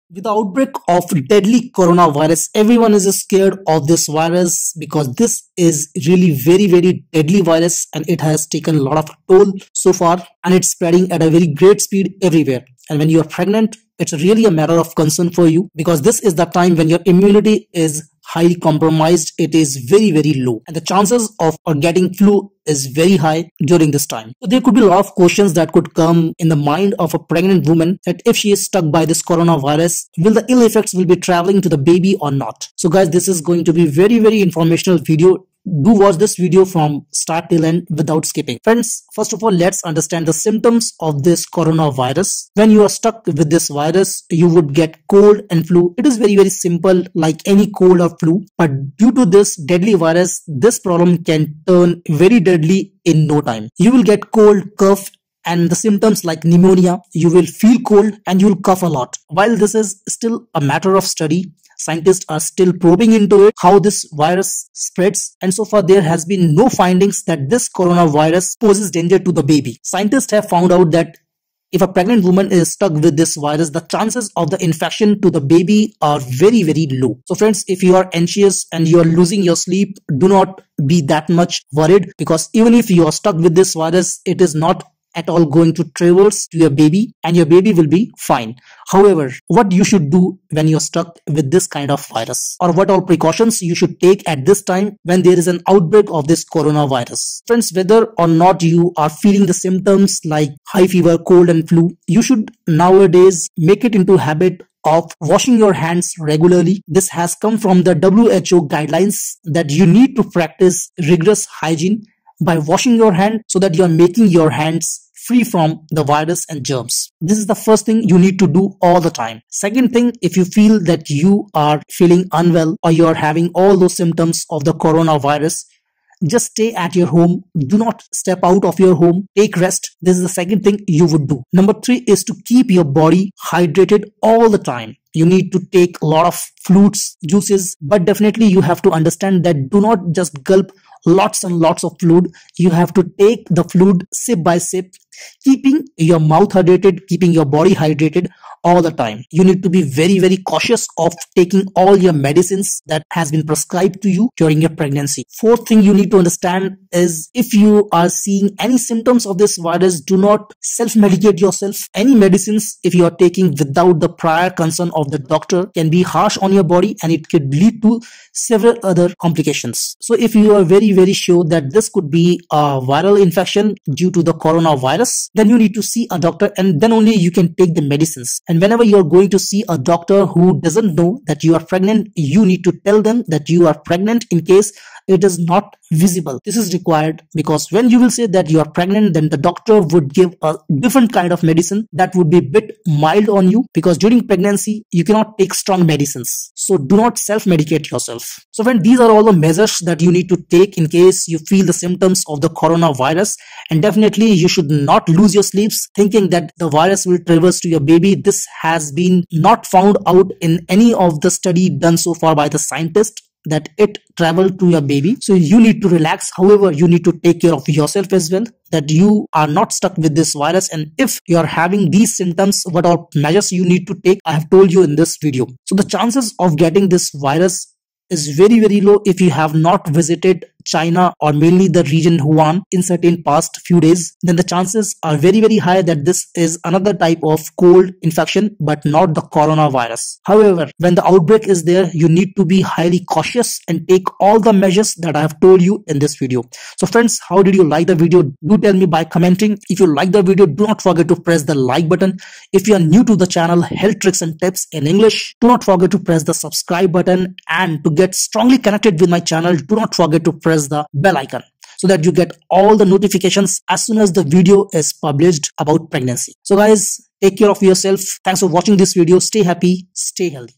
With the outbreak of deadly coronavirus, everyone is scared of this virus because this is really very deadly virus and it has taken a lot of toll so far and it's spreading at a very great speed everywhere. And when you are pregnant, it's really a matter of concern for you because this is the time when your immunity is highly compromised. It is very low and the chances of getting flu is very high during this time. So there could be a lot of questions that could come in the mind of a pregnant woman that if she is stuck by this coronavirus, will the ill effects will be traveling to the baby or not? So guys, this is going to be very informational video. Do watch this video from start till end without skipping. Friends, first of all, let's understand the symptoms of this coronavirus. When you are stuck with this virus, you would get cold and flu. It is very simple, like any cold or flu. But due to this deadly virus, this problem can turn very deadly in no time. You will get cold, cough, and the symptoms like pneumonia. You will feel cold and you will cough a lot. While this is still a matter of study, scientists are still probing into it, how this virus spreads, and so far there has been no findings that this coronavirus poses danger to the baby. Scientists have found out that if a pregnant woman is stuck with this virus, the chances of the infection to the baby are very low. So friends, if you are anxious and you are losing your sleep, do not be that much worried, because even if you are stuck with this virus, it is not at all going to traverse to your baby and your baby will be fine. However, what you should do when you're stuck with this kind of virus, or what all precautions you should take at this time when there is an outbreak of this coronavirus. Friends, whether or not you are feeling the symptoms like high fever, cold and flu, you should nowadays make it into a habit of washing your hands regularly. This has come from the WHO guidelines that you need to practice rigorous hygiene by washing your hand so that you are making your hands free from the virus and germs. This is the first thing you need to do all the time. Second thing, if you feel that you are feeling unwell or you are having all those symptoms of the coronavirus, just stay at your home. Do not step out of your home. Take rest. This is the second thing you would do. Number 3 is to keep your body hydrated all the time. You need to take a lot of fruits, juices, but definitely you have to understand that do not just gulp lots and lots of fluid. You have to take the fluid sip by sip, keeping your mouth hydrated, keeping your body hydrated all the time. You need to be very cautious of taking all your medicines that has been prescribed to you during your pregnancy. Fourth thing you need to understand is if you are seeing any symptoms of this virus, do not self-medicate yourself. Any medicines if you are taking without the prior consent of the doctor can be harsh on your body and it could lead to several other complications. So if you are very sure that this could be a viral infection due to the coronavirus, then you need to see a doctor and then only you can take the medicines. And whenever you are going to see a doctor who doesn't know that you are pregnant, you need to tell them that you are pregnant in case it is not visible. This is required because when you will say that you are pregnant, then the doctor would give a different kind of medicine that would be a bit mild on you, because during pregnancy you cannot take strong medicines. So do not self-medicate yourself. So when these are all the measures that you need to take in case you feel the symptoms of the coronavirus, and definitely you should not lose your sleeps thinking that the virus will traverse to your baby. This has been not found out in any of the study done so far by the scientists that it traveled to your baby. So you need to relax. However, you need to take care of yourself as well, that you are not stuck with this virus. And if you are having these symptoms, what all measures you need to take, I have told you in this video. So the chances of getting this virus is very low if you have not visited China or mainly the region Wuhan in certain past few days. Then the chances are very high that this is another type of cold infection but not the coronavirus. However, when the outbreak is there, you need to be highly cautious and take all the measures that I have told you in this video. So friends, how did you like the video? Do tell me by commenting. If you like the video, do not forget to press the like button. If you are new to the channel Health Tricks and Tips in English, do not forget to press the subscribe button, and to get strongly connected with my channel, do not forget to press the bell icon so that you get all the notifications as soon as the video is published about pregnancy. So guys, take care of yourself. Thanks for watching this video. Stay happy, stay healthy.